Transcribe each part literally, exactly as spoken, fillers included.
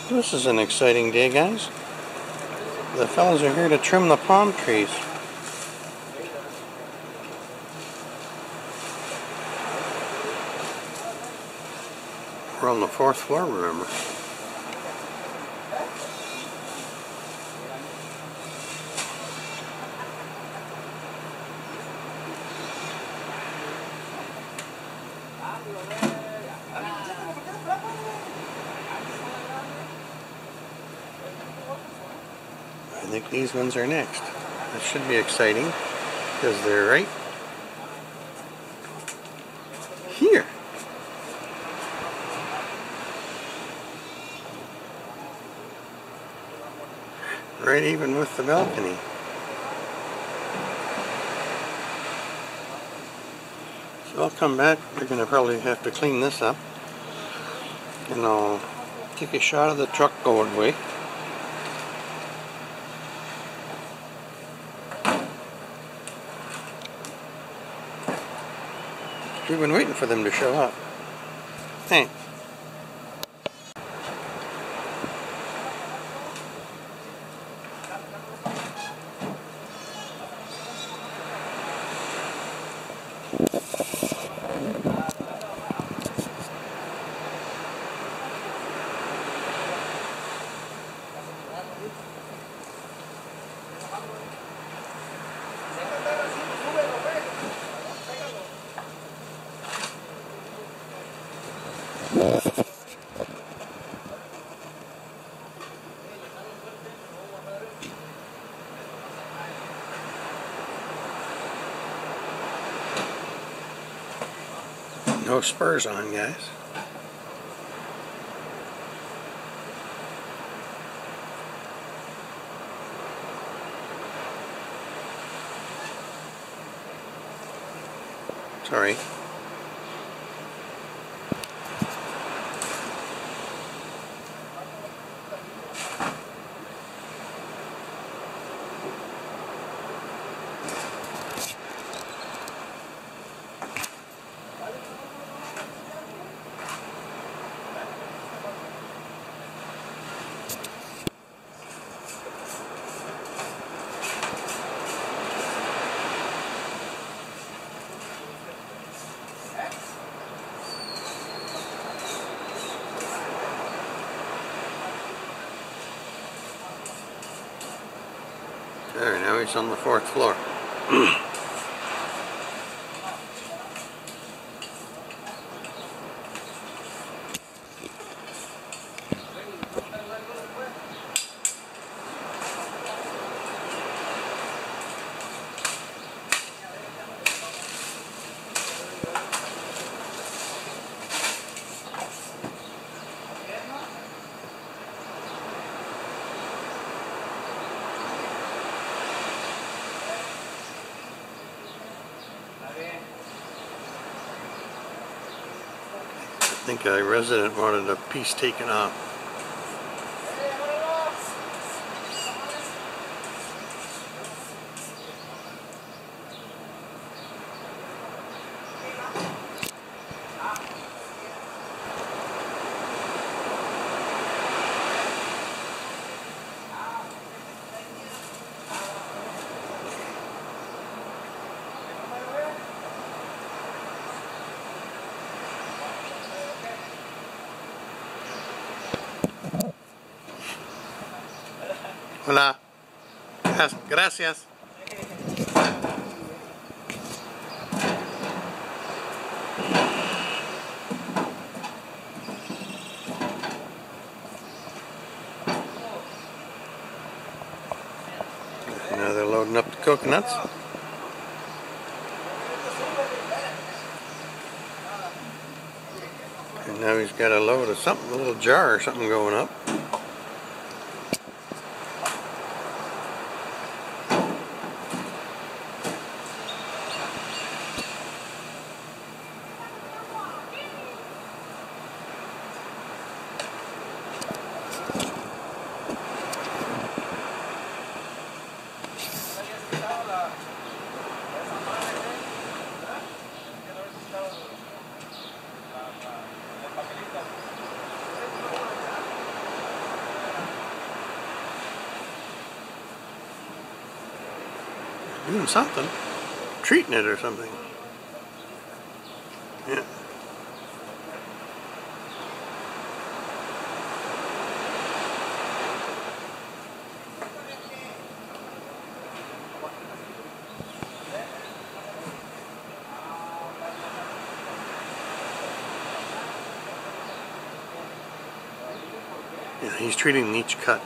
This is an exciting day, guys. The fellas are here to trim the palm trees. We're on the fourth floor, remember. I think these ones are next. That should be exciting because they're right here. Right even with the balcony. So I'll come back. We're going to probably have to clean this up. And I'll take a shot of the truck going away. We've been waiting for them to show up. Thanks. No spurs on, guys. Sorry. There, now he's on the fourth floor. I think a resident wanted a piece taken off. Hola. Gracias. Now they're loading up the coconuts. And now he's got a load of something, a little jar or something going up. Doing something. Treating it or something. Yeah. Yeah, he's treating each cut.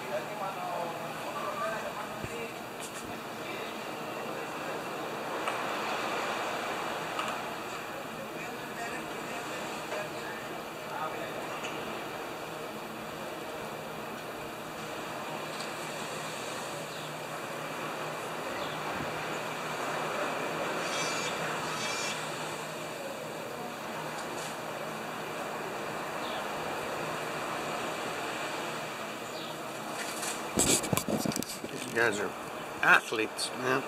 These guys are athletes, man.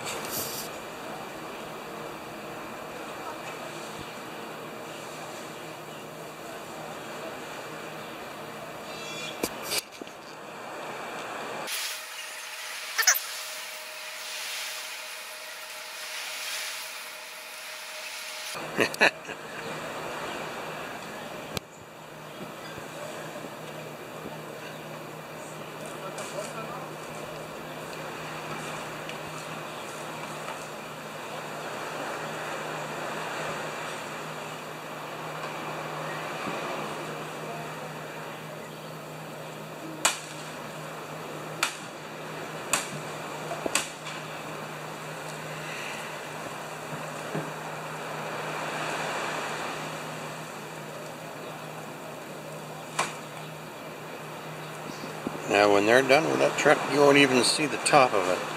Now when they're done with that truck, you won't even see the top of it.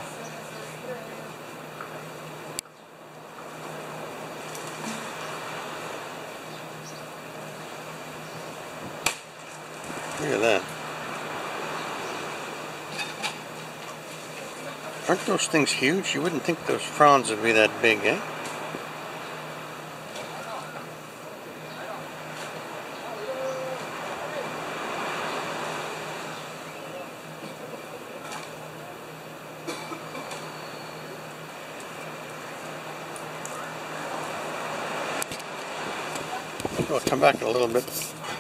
Look at that. Aren't those things huge? You wouldn't think those fronds would be that big, eh? I'll come back a little bit.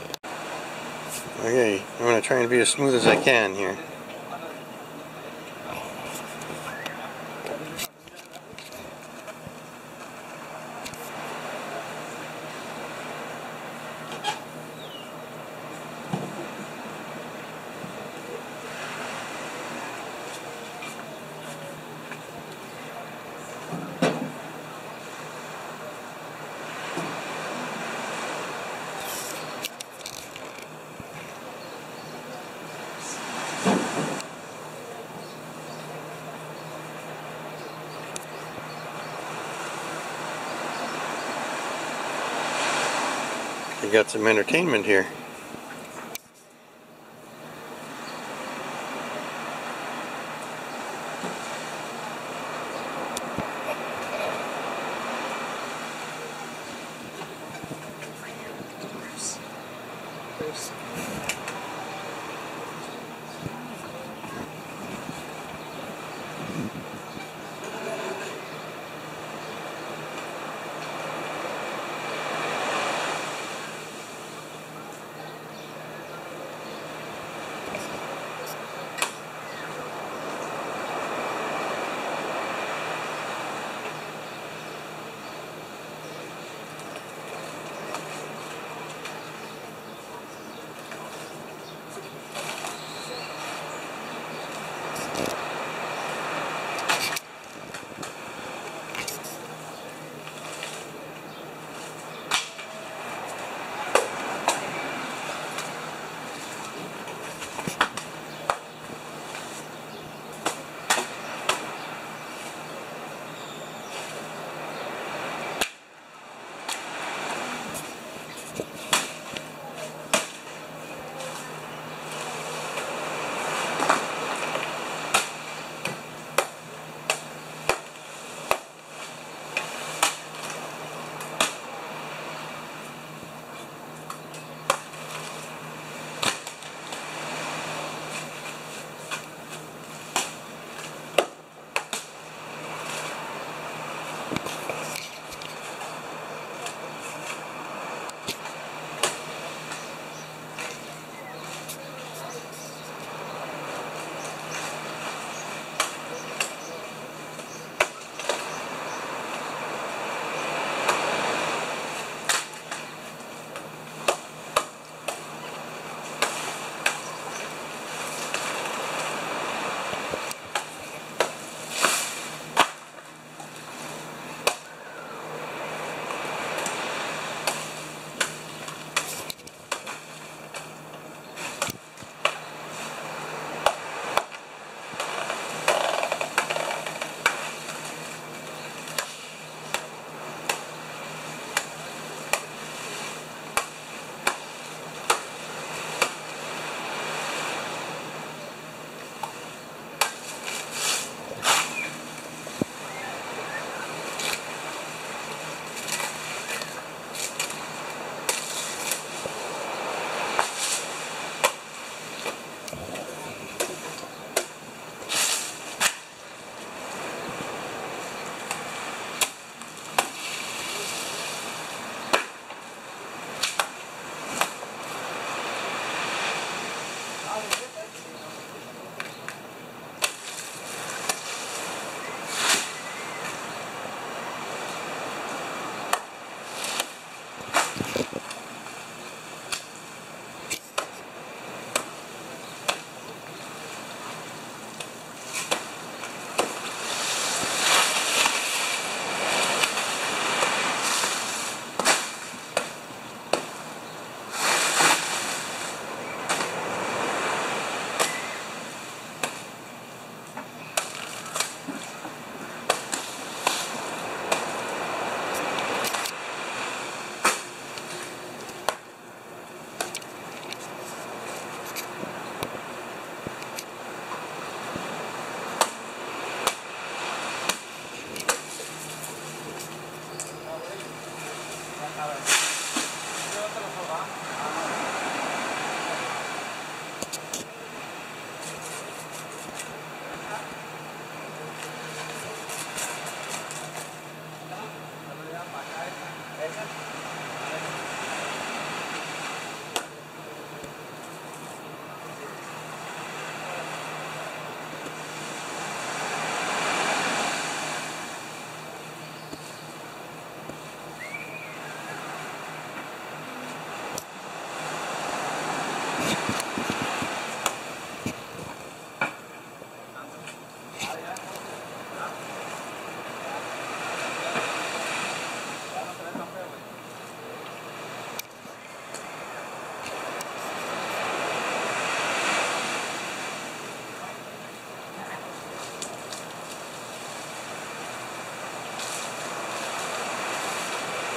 Okay, I'm going to try and be as smooth as I can here. You got some entertainment here.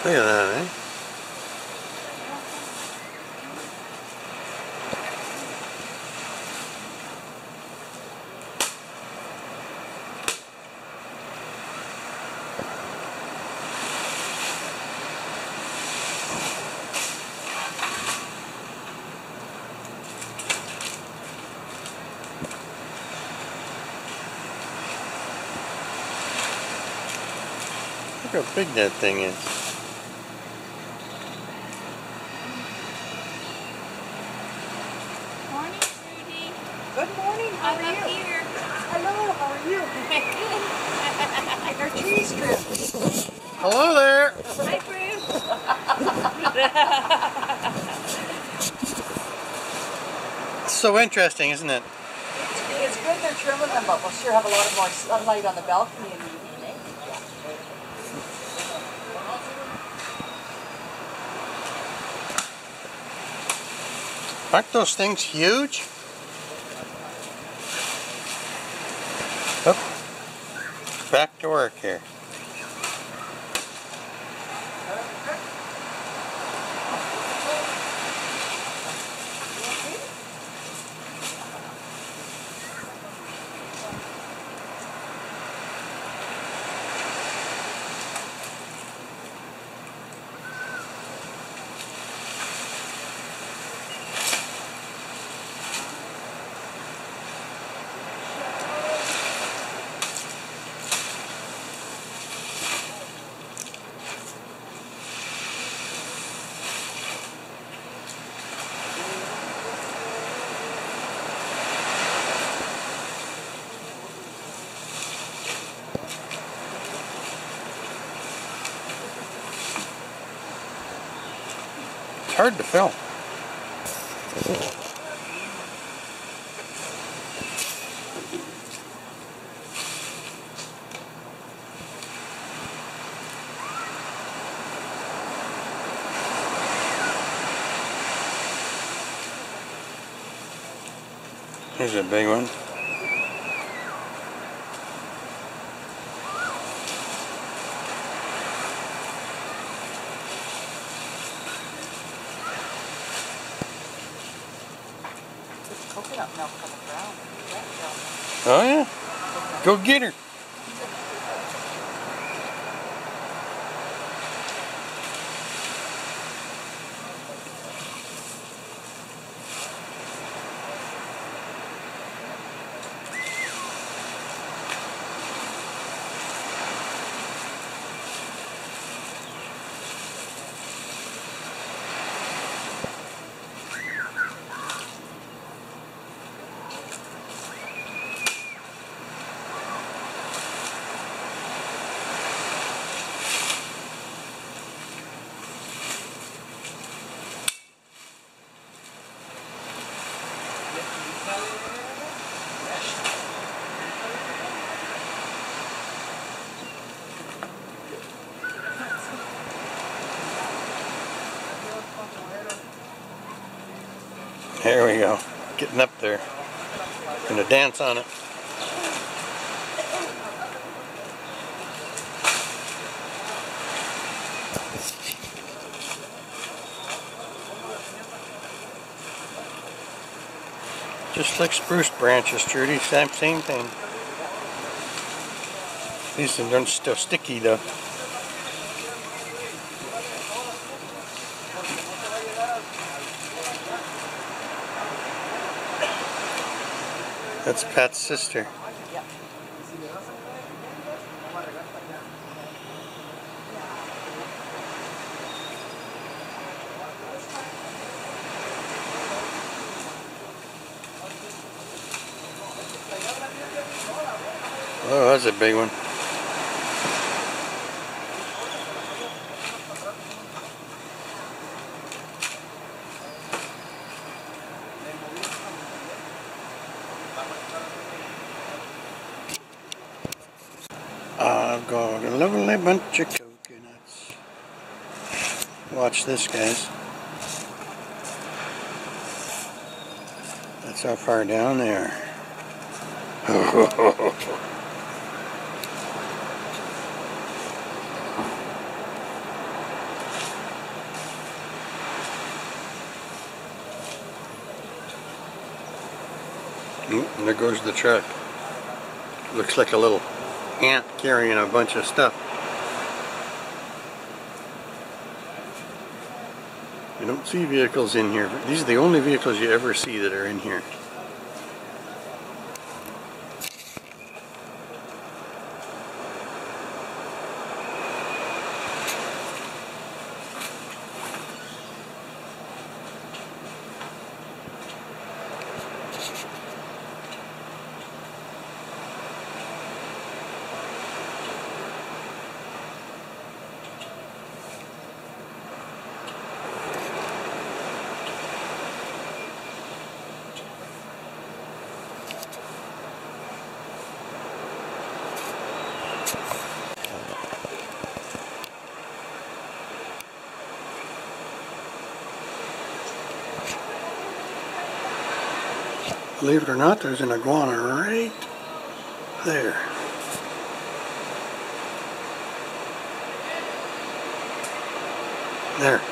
Look at that, eh? Look how big that thing is. Morning, Trudy. Good morning. How I'm are up you? here. Hello. How are you? Our cheese strips. Hello there. Hi, Bruce. It's so interesting, isn't it? It's, it's good they're trimming them, but we'll sure have a lot of more sunlight on the balcony in the evening, eh? Aren't those things huge? Oop. Back to work here. It's hard to film. Here's a big one. There's coconut milk on the ground. Oh yeah? Go get her. There we go. Getting up there. Gonna dance on it. Just like spruce branches, Trudy. Same, same thing. These things aren't still sticky though. That's Pat's sister. Yep. Oh, that's a big one. I've got a lovely bunch of coconuts. Watch this, guys. That's how far down they are. And there goes the truck. Looks like a little ant carrying a bunch of stuff. You don't see vehicles in here. These are the only vehicles you ever see that are in here. Believe it or not, there's an iguana right there. There.